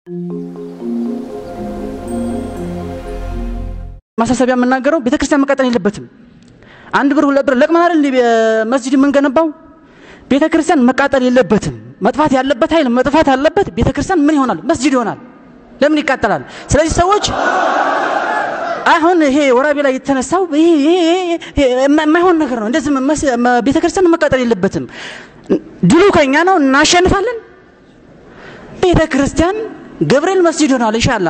ማሳሰቢያ የምናገረው ቤተክርስቲያን መቃጠል የለበትም። አንድ ብር ሁለት ብር ለቅመን አይደል መስጂድ የምንገነባው? ቤተክርስቲያን መቃጠል የለበትም። መጥፋት ያለበት ኃይል መጥፋት አለበት። ቤተክርስቲያን ምን ይሆናል? መስጂድ ይሆናል። ለምን ይቃጠላል? ስለዚህ ሰዎች አሁን ይሄ ወራቤ ላይ የተነሳው ይሄ የማይሆን ነገር ነው። እንደዚህ ቤተክርስቲያን መቃጠል የለበትም። ድሉ ከኛ ነው፣ እናሸንፋለን። ቤተክርስቲያን ገብርኤል መስጂድ ይሆናል ኢንሻአላህ።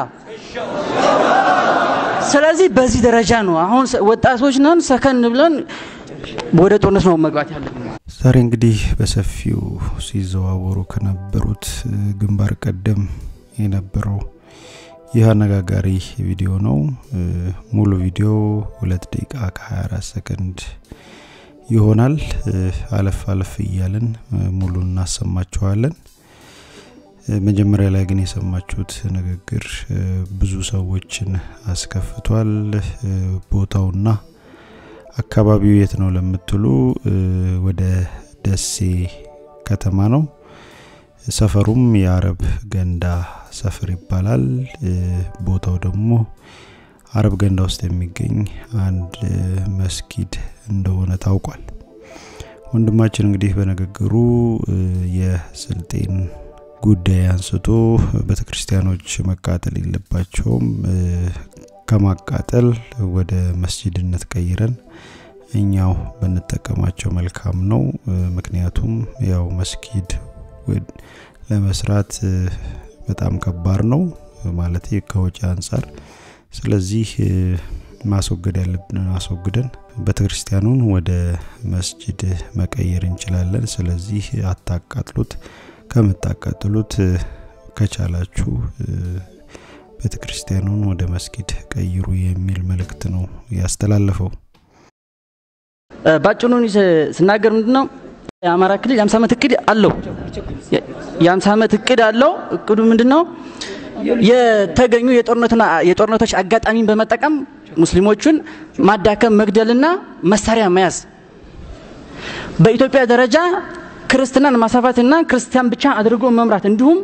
ስለዚህ በዚህ ደረጃ ነው አሁን ወጣቶች ነን ሰከን ብለን ወደ ጦርነት ነው መግባት ያለብን። ዛሬ እንግዲህ በሰፊው ሲዘዋወሩ ከነበሩት ግንባር ቀደም የነበረው ይህ አነጋጋሪ ቪዲዮ ነው። ሙሉ ቪዲዮ 2 ደቂቃ ከ24 ሰከንድ ይሆናል። አለፍ እያልን ሙሉ እናሰማችኋለን። መጀመሪያ ላይ ግን የሰማችሁት ንግግር ብዙ ሰዎችን አስከፍቷል። ቦታውና አካባቢው የት ነው ለምትሉ ወደ ደሴ ከተማ ነው። ሰፈሩም የአረብ ገንዳ ሰፈር ይባላል። ቦታው ደግሞ አረብ ገንዳ ውስጥ የሚገኝ አንድ መስጊድ እንደሆነ ታውቋል። ወንድማችን እንግዲህ በንግግሩ የስልጤን ጉዳይ አንስቶ ቤተክርስቲያኖች መቃጠል የለባቸውም፣ ከማቃጠል ወደ መስጂድነት ቀይረን እኛው በንጠቀማቸው መልካም ነው። ምክንያቱም ያው መስጊድ ለመስራት በጣም ከባድ ነው ማለት ከወጪ አንፃር። ስለዚህ ማስወገድ ያለብን ማስወገደን ቤተክርስቲያኑን ወደ መስጂድ መቀየር እንችላለን። ስለዚህ አታቃጥሉት፣ ከመታቃጥሉት ከቻላችሁ ቤተክርስቲያኑን ወደ መስጊድ ቀይሩ የሚል መልእክት ነው ያስተላለፈው። ባጭኑን ስናገር ምንድነው የአማራ ክልል የ50 ዓመት እቅድ አለው። የ50 ዓመት እቅድ አለው። እቅዱ ምንድነው? የተገኙ የጦርነቶች አጋጣሚን በመጠቀም ሙስሊሞችን ማዳከም፣ መግደልና መሳሪያ መያዝ። በኢትዮጵያ ደረጃ ክርስትናን ማሳፋትና ክርስቲያን ብቻ አድርጎ መምራት እንዲሁም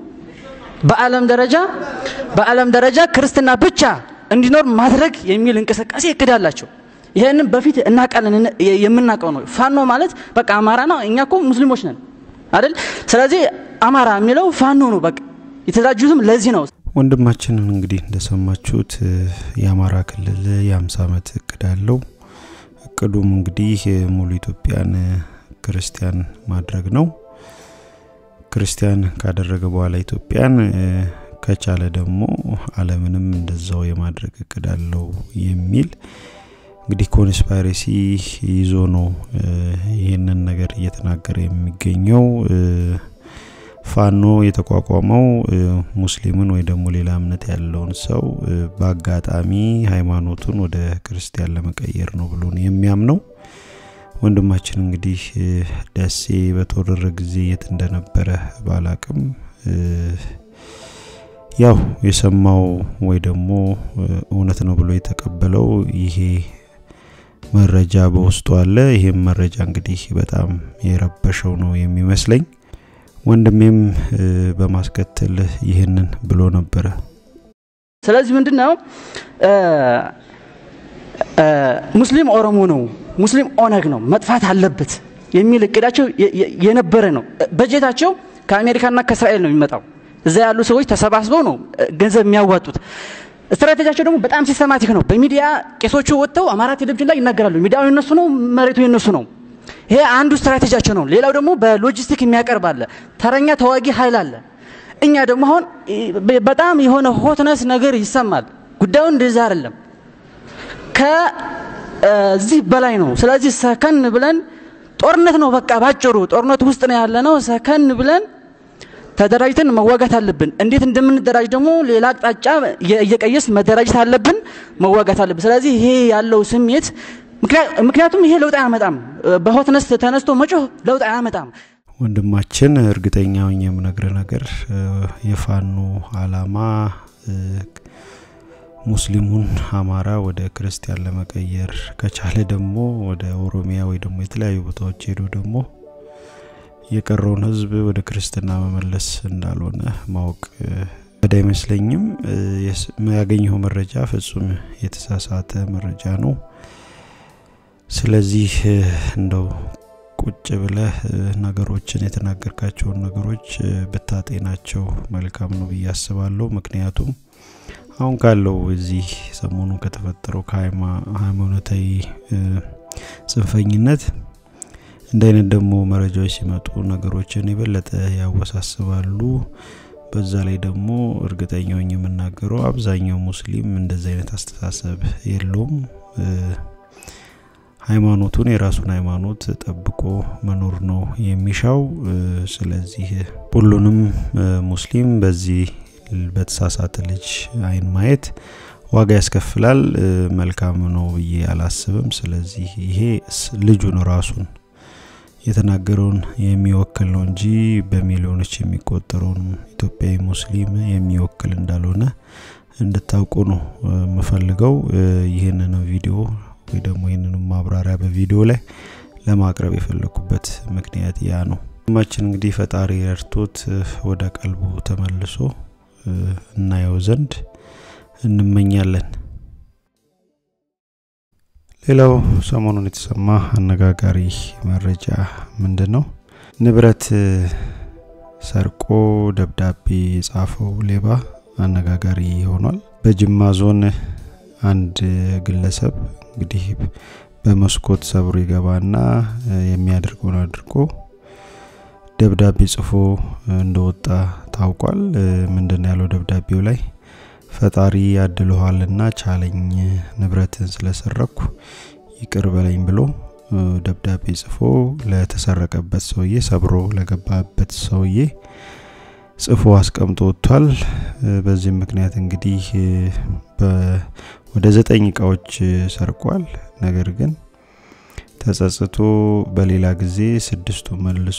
በዓለም ደረጃ ክርስትና ብቻ እንዲኖር ማድረግ የሚል እንቅስቃሴ ይከዳላቸው። ይሄንን በፊት እናቃለን የምናቀው ነው። ፋኖ ማለት በቃ አማራ ነው። እኛኮ ሙስሊሞች ነን አይደል? ስለዚህ አማራ የሚለው ፋኖ ነው። በቃ የተዛጁትም ለዚህ ነው። ወንድማችንን እንግዲህ እንደሰማችሁት የአማራ ክልል የ50 ዓመት እቅድ አለው። እቅዱም እንግዲህ ሙሉ ኢትዮጵያን ክርስቲያን ማድረግ ነው። ክርስቲያን ካደረገ በኋላ ኢትዮጵያን ከቻለ ደግሞ ዓለምንም እንደዛው የማድረግ እቅድ አለው የሚል እንግዲህ ኮንስፓይሬሲ ይዞ ነው ይሄንን ነገር እየተናገረ የሚገኘው። ፋኖ የተቋቋመው ሙስሊምን ወይ ደግሞ ሌላ እምነት ያለውን ሰው በአጋጣሚ ሃይማኖቱን ወደ ክርስቲያን ለመቀየር ነው ብሎ ነው የሚያምነው። ወንድማችን እንግዲህ ደሴ በተወረረ ጊዜ የት እንደነበረ ባላቅም ያው የሰማው ወይ ደግሞ እውነት ነው ብሎ የተቀበለው ይሄ መረጃ በውስጡ አለ። ይሄም መረጃ እንግዲህ በጣም የረበሸው ነው የሚመስለኝ። ወንድሜም በማስከተል ይሄንን ብሎ ነበር። ስለዚህ ምንድነው ሙስሊም ኦሮሞ ነው፣ ሙስሊም ኦነግ ነው፣ መጥፋት አለበት የሚል እቅዳቸው የነበረ ነው። በጀታቸው ከአሜሪካና ከእስራኤል ነው የሚመጣው። እዛ ያሉ ሰዎች ተሰባስበው ነው ገንዘብ የሚያዋጡት። ስትራቴጂያቸው ደግሞ በጣም ሲስተማቲክ ነው። በሚዲያ ቄሶቹ ወጥተው አማራ ቴሌቪዥን ላይ ይናገራሉ። ሚዲያው የነሱ ነው፣ መሬቱ የነሱ ነው። ይሄ አንዱ ስትራቴጂያቸው ነው። ሌላው ደግሞ በሎጂስቲክ የሚያቀርብ አለ፣ ተረኛ ተዋጊ ኃይል አለ። እኛ ደግሞ አሁን በጣም የሆነ ሆትነስ ነገር ይሰማል። ጉዳዩ እንደዛ አይደለም፣ ከዚህ በላይ ነው። ስለዚህ ሰከን ብለን ጦርነት ነው በቃ ባጭሩ ጦርነት ውስጥ ነው ያለነው። ሰከን ብለን ተደራጅተን መዋጋት አለብን። እንዴት እንደምንደራጅ ደግሞ ሌላ አቅጣጫ እየቀየስ መደራጀት አለብን፣ መዋጋት አለብን። ስለዚህ ይሄ ያለው ስሜት ምክንያቱም ይሄ ለውጥ አያመጣም። በሆትነስ ተነስቶ መጮህ ለውጥ አያመጣም። ወንድማችን እርግጠኛው የምነግር ነገር የፋኖ አላማ ሙስሊሙን አማራ ወደ ክርስቲያን ለመቀየር ከቻለ ደግሞ ወደ ኦሮሚያ ወይ ደግሞ የተለያዩ ቦታዎች ሄዶ ደግሞ የቀረውን ህዝብ ወደ ክርስትና መመለስ እንዳልሆነ ማወቅ አይመስለኝም ያገኘው መረጃ ፍጹም የተሳሳተ መረጃ ነው ስለዚህ እንደው ቁጭ ብለህ ነገሮችን የተናገርካቸውን ነገሮች በታጤናቸው መልካም ነው በያስባለሁ ምክንያቱም አሁን ካለው እዚህ ሰሞኑ ከተፈጠረው ሃይማኖታዊ ጽንፈኝነት እንደይነት ደግሞ መረጃዎች ሲመጡ ነገሮችን ይበለጠ ያወሳስባሉ በዛ ላይ ደግሞ እርግጠኛው የምናገረው አብዛኛው ሙስሊም እንደዚህ አይነት አስተሳሰብ የለውም ሃይማኖቱን የራሱን ሃይማኖት ጠብቆ መኖር ነው የሚሻው ስለዚህ ሁሉንም ሙስሊም በዚህ በተሳሳተ ልጅ አይን ማየት ዋጋ ያስከፍላል መልካም ነው ያላስብም ስለዚህ ይሄ ልጁን ራሱን የተናገረውን የሚወክል ነው እንጂ በሚሊዮኖች የሚቆጠረውን ኢትዮጵያዊ ሙስሊም የሚወክል እንዳልሆነ እንድታውቁ ነው መፈልገው ይሄንን ቪዲዮ ወይ ደግሞ ይሄንን ማብራሪያ በቪዲዮ ላይ ለማቅረብ የፈለኩበት ምክንያት ያ ነው ማችን እንግዲህ ፈጣሪ ረድቶት ወደ ቀልቡ ተመልሶ እናየው ዘንድ እንመኛለን ሌላው ሰሞኑን የተሰማ አነጋጋሪ መረጃ ምንድነው ንብረት ሰርቆ ደብዳቤ ጻፈው ሌባ አነጋጋሪ ሆኗል በጅማ ዞን አንድ ግለሰብ እንግዲህ በመስኮት ሰብሮ ይገባና የሚያደርገውን አድርጎ ደብዳቤ ጽፎ እንደወጣ ታውቋል ምንድነው ያለው ደብዳቤው ላይ ፈጣሪ ያድልዋልና ቻለኝ ንብረትን ስለሰረኩ ይቅር በለኝ ብሎ ደብዳቤ ጽፎ ለተሰረቀበት ሰውዬ ሰብሮ ለገባበት ሰውዬ ጽፎ አስቀምጦታል በዚህ ምክንያት እንግዲህ ወደ 9 እቃዎች ሰርቋል ነገር ግን ተጸጽቶ በሌላ ጊዜ 6ቱን መልሶ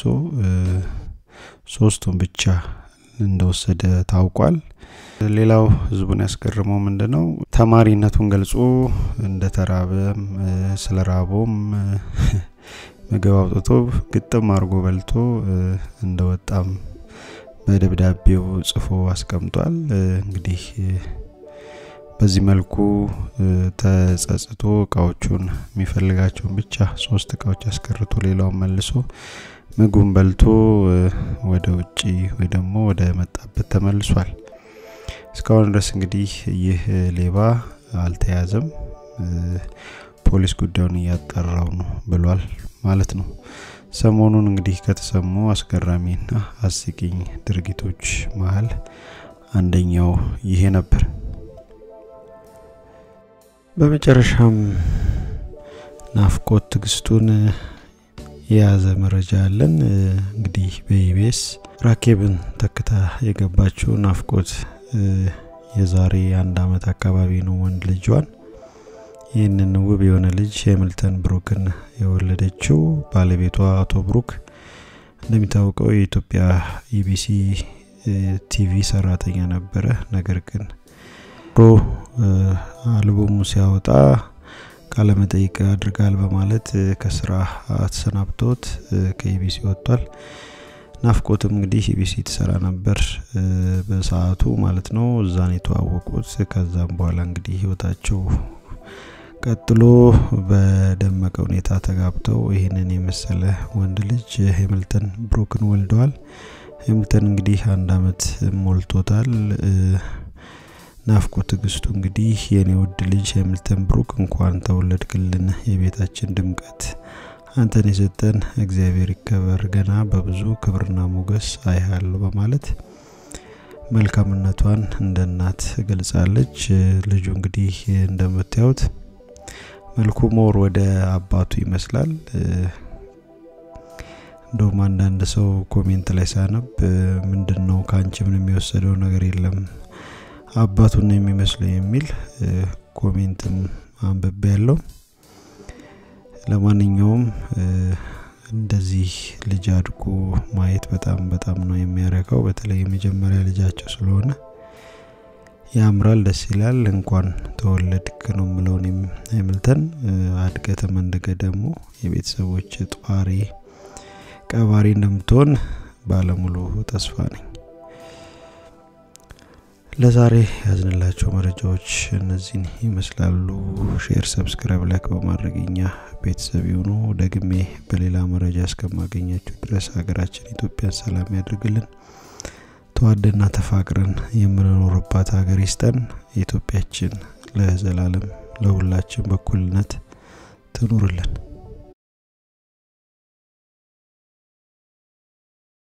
3ቱን ብቻ እንደወሰደ ታውቋል ሌላው ህዝቡን ያስገርመው ምንድነው ተማሪነቱን ገልጾ እንደተራበም ስለራቦም ምግብ አውጥቶ ግጥም አርጎ በልቶ እንደወጣም በደብዳቤው ጽፎ አስቀምጧል እንግዲህ በዚህ መልኩ ተጸጽቶ እቃዎቹን የሚፈልጋቸውን ብቻ 3 እቃዎች አስቀርቶ ሌላው መልሶ ምግቡን በልቶ ወደ ውጪ ወይ ደግሞ ወደ መጣበት ተመልሷል እስካሁን ድረስ እንግዲህ ይህ ሌባ አልተያዘም ፖሊስ ጉዳዩን ያጣራው ነው ብሏል ማለት ነው ሰሞኑን እንግዲህ ከተሰሙ አስገራሚና አስቂኝ ድርጊቶች መሃል አንደኛው ይሄ ነበር በመጨረሻም ናፍቆት ትግስቱን የያዘ መረጃ አለን እንግዲህ በኢቢኤስ ራኬብን ተከታ የገባችው ናፍቆት የዛሬ 1 አመት አካባቢ ነው ወንድ ልጇን ይህንን ውብ የሆነ ልጅ ሄምልተን ብሩክን የወለደችው ባለቤቷ አቶ ብሩክ እንደሚታወቀው የኢትዮጵያ ኢቢሲ ቲቪ ሰራተኛ ነበረ ነገር ግን አልበሙ ሲያወጣ ካለመጠይቅ አድርጋል በማለት ከስራ ተሰናብቶት ከኢቢሲ ወጥቷል ናፍቆትም እንግዲህ ኢቢሲ ተሰራ ነበር በሰዓቱ ማለት ነው እዛን የተዋወቁት ከዛም በኋላ እንግዲህ ህይወታቸው ቀጥሎ በደመቀ ሁኔታ ተጋብተው ይሄንን የመሰለ ወንድ ልጅ ሄምልተን ብሩክን ወልደዋል ሄምልተን እንግዲህ 1 አመት ሞልቶታል ናፍቆት ትግስቱ እንግዲህ የኔ ወድ ልጅ ሄምልተን ብሩክ እንኳን ተወለድክልን የቤታችን ድምቀት አንተን የሰጠን እግዚአብሔር ይከበር ገና በብዙ ክብርና ሞገስ አይሃለሁ በማለት መልካምነቷን እንደናት ገልጻለች ልጁ እንግዲህ እንደምታዩት መልኩ ሞር ወደ አባቱ ይመስላል እንደውም አንዳንድ ሰው ኮሜንት ላይ ሳነብ ምንድነው ካንቺ ምን የሚወሰደው ነገር የለም አባቱን የሚመስለው የሚል ኮሜንትም አንብቤያለሁ ለማንኛውም እንደዚህ ልጅ አድጎ ማየት በጣም ነው የሚያረካው በተለይ የመጀመሪያ ልጃቸው ስለሆነ ያምራል ደስ ይላል እንኳን ተወለድክ ነው ምለውንም ሄምልተን አድገተ መንደገ ደግሞ የቤተሰቦች ጧሪ ቀባሪ እንደምትሆን ባለሙሉ ተስፋ ነኝ ለዛሬ ያዝንላችሁ መረጃዎች እነዚህን ይመስላሉ። ሼር፣ ሰብስክራይብ፣ ላይክ በማድረግኛ ቤተሰብ ይሁኑ። ደግሜ በሌላ መረጃ እስከማገኛችሁ ድረስ ሀገራችን ኢትዮጵያን ሰላም ያድርግልን። ተዋደና ተፋቅረን የምንኖርባት ሀገር ይስጠን። ኢትዮጵያችን ለዘላለም ለሁላችን በኩልነት ትኑርልን።